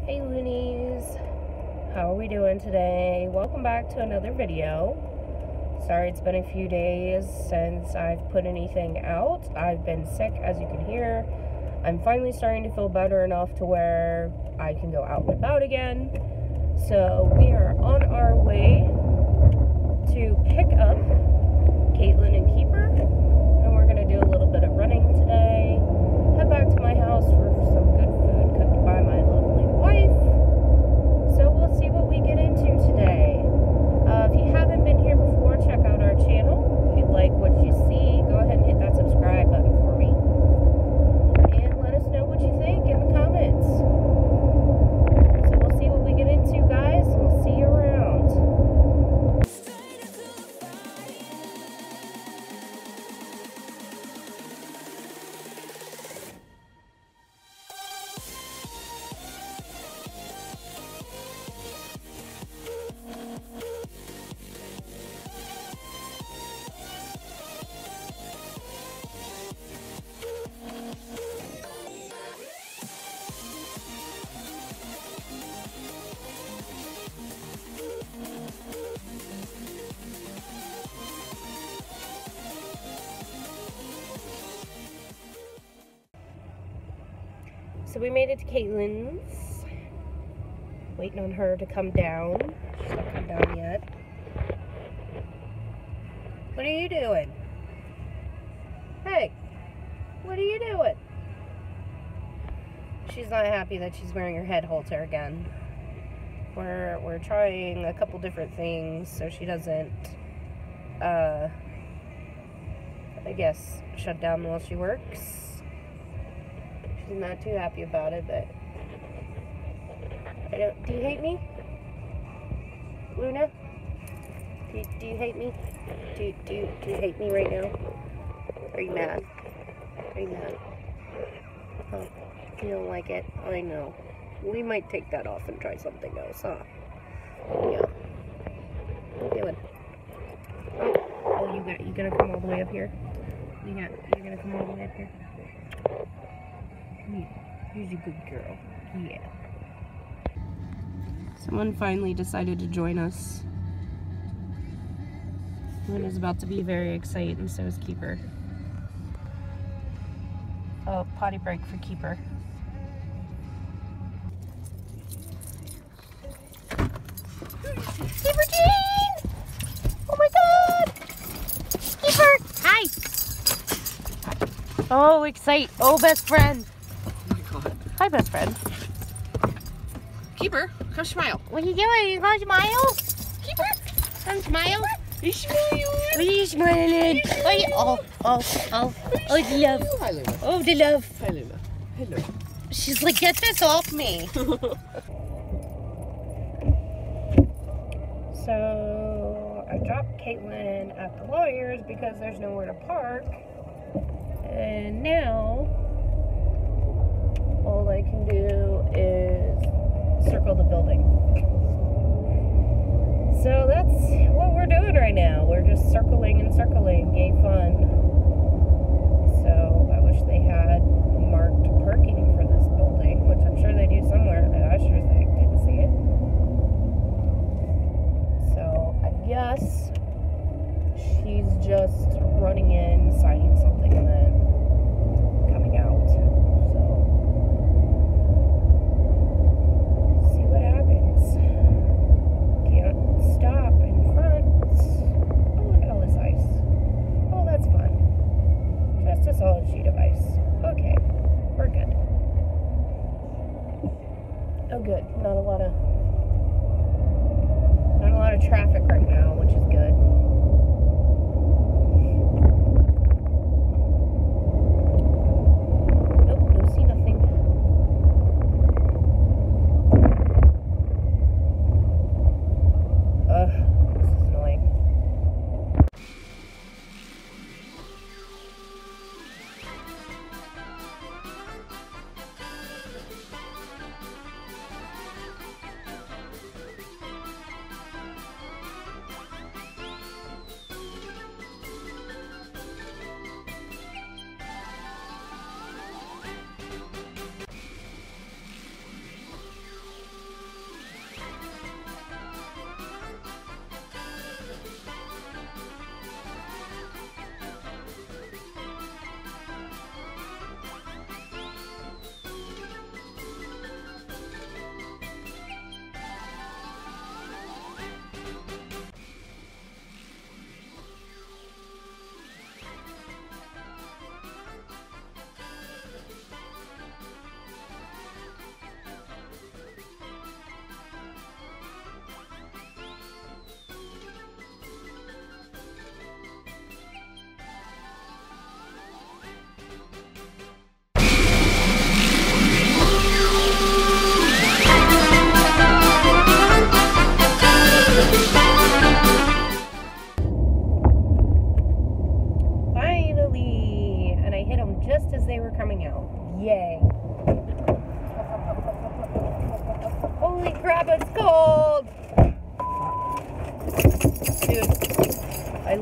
Hey loonies, how are we doing today? Welcome back to another video. Sorry it's been a few days since I've put anything out. I've been sick, as you can hear. I'm finally starting to feel better enough to where I can go out and about again. So we are on our way to pick up Caitlin and Keeper, and we're going to do a little bit of running today. Head back to my house for some good food cooked by my lovely wife. So we'll see what we get into today. If you haven't been here before, check out our channel. If you like what you see, go ahead and hit that subscribe button for me. And let us know what you think in the comments. So we'll see what we get into, guys, and we'll see you around. So we made it to Caitlin's. Waiting on her to come down. She's not come down yet. What are you doing? Hey, what are you doing? She's not happy that she's wearing her head halter again. We're trying a couple different things so she doesn't, I guess, shut down while she works. She's not too happy about it, but do you hate me? Luna? Do you hate me? Do you hate me right now? Are you mad? Are you mad? Oh, you don't like it? I know. We might take that off and try something else, huh? Yeah. What are you doing? Oh, you gonna come all the way up here? You're gonna come all the way up here? Here's a good girl. Yeah. Someone finally decided to join us. Luna's about to be very excited, and so is Keeper. Oh, potty break for Keeper. Keeper Jean! Oh my god! Keeper! Hi! Oh, excite! Oh, best friend! Hi, best friend. Keeper, come smile. What are you doing? You gonna smile? Keeper, Come smile. you smiling? What are you smiling at? Oh, the love. Hi, Luna. Oh, the love. Hi, Luna. Hello. She's like, get this off me. So, I dropped Caitlin at the lawyer's because there's nowhere to park. And now, all I can do is circle the building. So that's what we're doing right now. We're just circling and circling. Yay, fun. So I wish they had marked parking for this building, which I'm sure they do somewhere, but I sure as heck didn't see it. So I guess she's just running in, signing something, and then coming out. So see what happens. Can't stop in front. Oh, look at all this ice. Oh, that's fun. Just a solid sheet of ice. Okay, we're good. Oh, good. Not a lot of traffic right now, which is good. Nope, no see nothing. Ugh, this is annoying.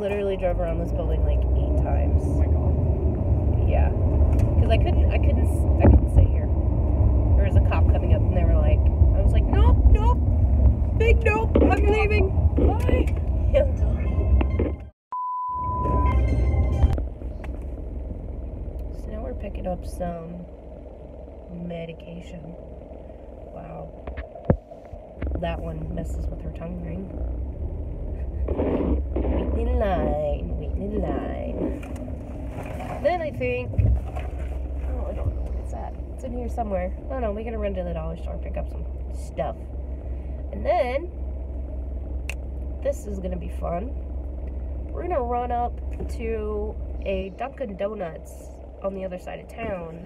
literally drove around this building like 8 times. Oh my god. Yeah. Because I couldn't sit here. There was a cop coming up and they were like, I was like, nope, big nope, I'm leaving. Bye. So now we're picking up some medication. Wow. That one messes with her tongue ring. Waiting in line. Then I think, oh, I don't know what it's at. It's in here somewhere. Oh no, we're gonna run to the dollar store, pick up some stuff. And then, this is gonna be fun. We're gonna run up to a Dunkin' Donuts on the other side of town.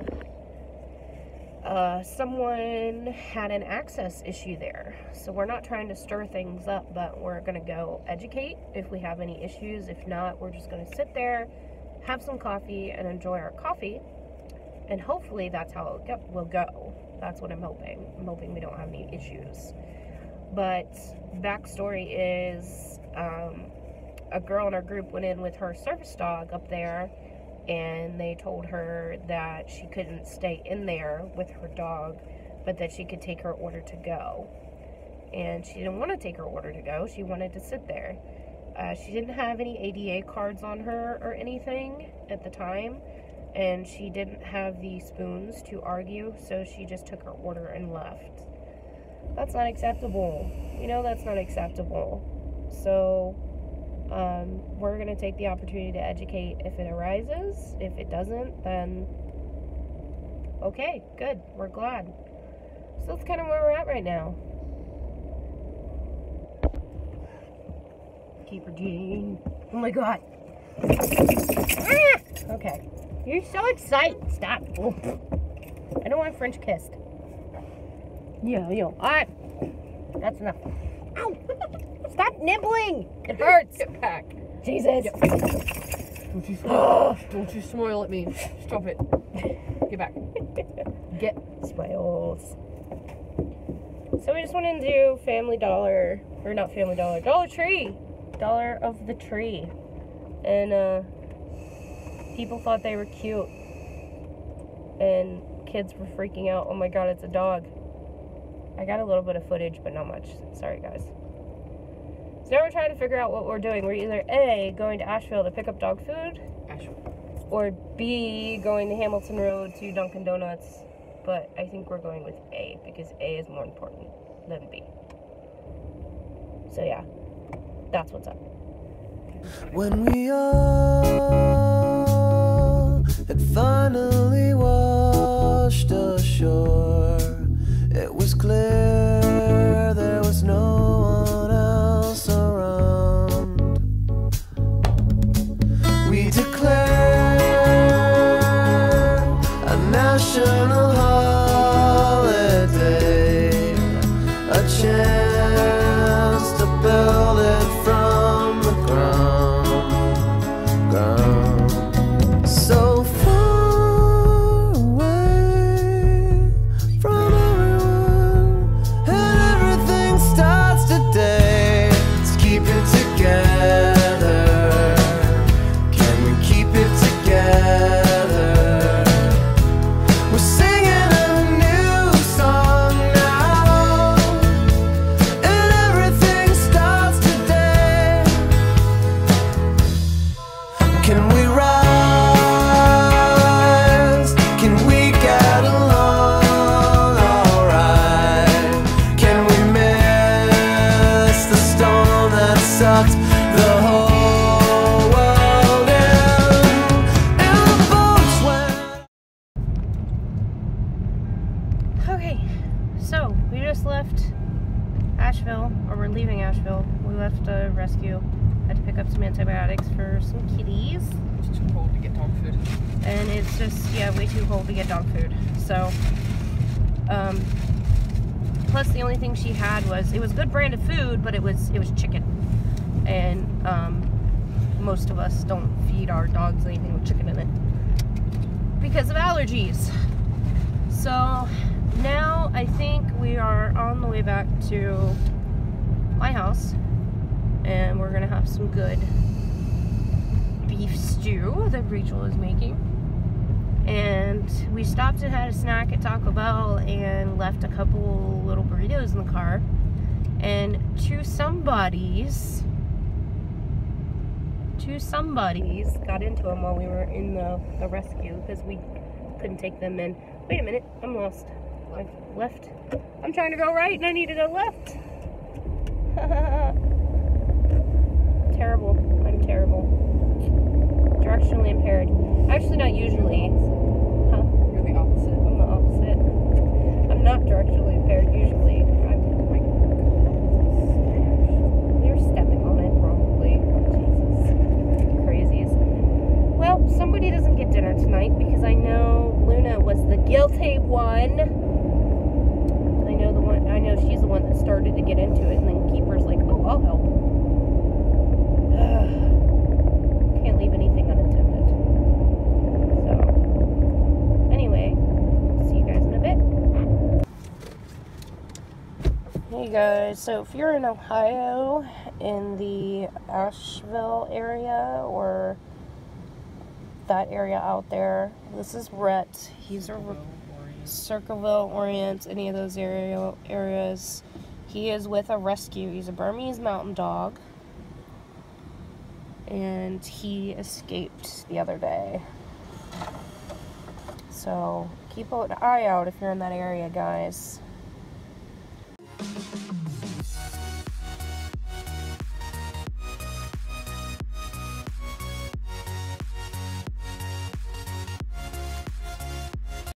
Someone had an access issue there. So we're not trying to stir things up, but we're gonna go educate if we have any issues. If not, we're just gonna sit there, have some coffee, and enjoy our coffee. And hopefully that's how it will go. That's what I'm hoping. I'm hoping we don't have any issues. But backstory is, a girl in our group went in with her service dog up there, and they told her that she couldn't stay in there with her dog, but that she could take her order to go. And she didn't want to take her order to go. She wanted to sit there. She didn't have any ADA cards on her or anything at the time, and she didn't have the spoons to argue, so she just took her order and left. That's not acceptable. You know that's not acceptable. So, we're going to take the opportunity to educate if it arises. If it doesn't, then okay, good. We're glad. So that's kind of where we're at right now. Keeper Jean. Oh my god. Ah! Okay. You're so excited. Stop. Oh. I don't want French kissed. Yeah. Alright. That's enough. Ow! Stop nibbling! It hurts! Get back. Jesus! Don't you smile. Don't you smile at me. Stop it. Get back. Get. Smiles. So we just went into Family Dollar, or not Family Dollar, Dollar Tree! Dollar of the Tree. And, people thought they were cute. And kids were freaking out. Oh my god, it's a dog. I got a little bit of footage, but not much. Sorry, guys. So now we're trying to figure out what we're doing. We're either A, going to Asheville to pick up dog food, or B, going to Hamilton Road to Dunkin' Donuts. But I think we're going with A, because A is more important than B. So yeah, that's what's up. When we all had finally washed ashore, it was clear there was no one else around. We declared a national holiday, a chance to build it from the ground. So far away from everyone, and everything starts today. Let's keep it together. Can we keep it together? We're singing a new song now, and everything starts today. Can we rise? Can we get along alright? Can we miss the storm that sucked the whole world in? And the boats went. Okay, so we just left Asheville, or we're leaving Asheville. We left a rescue. Had to pick up some antibiotics for some kitties. It's too cold to get dog food. And it's just, yeah, way too cold to get dog food. So, plus the only thing she had was, it was good brand of food, but it was chicken. And, most of us don't feed our dogs anything with chicken in it because of allergies. So, now I think we are on the way back to my house, and we're gonna have some good beef stew that Rachel is making. And we stopped and had a snack at Taco Bell and left a couple little burritos in the car. And two somebodies got into them while we were in the rescue because we couldn't take them in. Wait a minute, I'm lost. I've left. I'm trying to go right and I need to go left. Terrible. I'm terrible. Directionally impaired. Actually, not usually. Huh? You're the opposite. I'm the opposite. I'm not directionally impaired usually. You're stepping on it, probably. Jesus. Crazies. Well, somebody doesn't get dinner tonight because I know Luna was the guilty one. I know she's the one that started to get into it, and then Keeper's like, oh, I'll help. Can't leave anything unattended. So, anyway, see you guys in a bit. Hey guys, so if you're in Ohio, in the Asheville area, or that area out there, this is Rhett. He's a Circleville, Orient, any of those areas. He is with a rescue. He's a Burmese mountain dog. And he escaped the other day. So keep an eye out if you're in that area, guys.